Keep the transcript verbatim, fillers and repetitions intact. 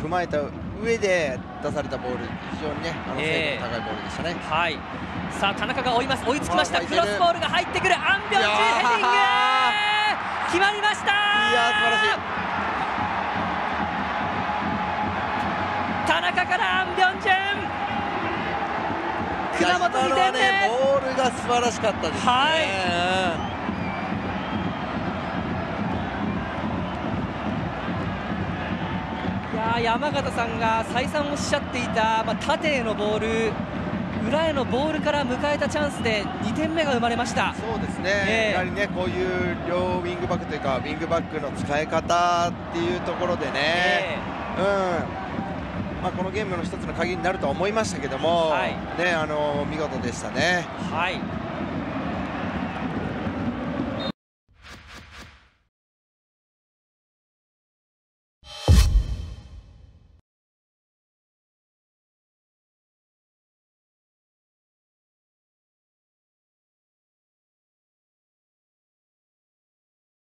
踏まえた上で出されたボール、非常にね、あの精度の高いボールでしたね。 えー、はい。さあ田中が追います。追いつきました。クロスボールが入ってくる。アンビョンジュヘディング決まりました。 いやー、素晴らしい。 田中からアンビョンジュン、熊本に点目。 ね、ボールが素晴らしかったですね。 はい。いやー、山形さんが再三おっしゃっていた、まあ、縦へのボール、裏へのボールから迎えたチャンスでにてんめが生まれました。 そうですね、えー、やはりね、こういう両ウィングバックというか、ウィングバックの使い方っていうところでね、えー、うんまあ、このゲームの一つの鍵になるとは思いましたけども、はい、ね、あの見事でしたね。 はい。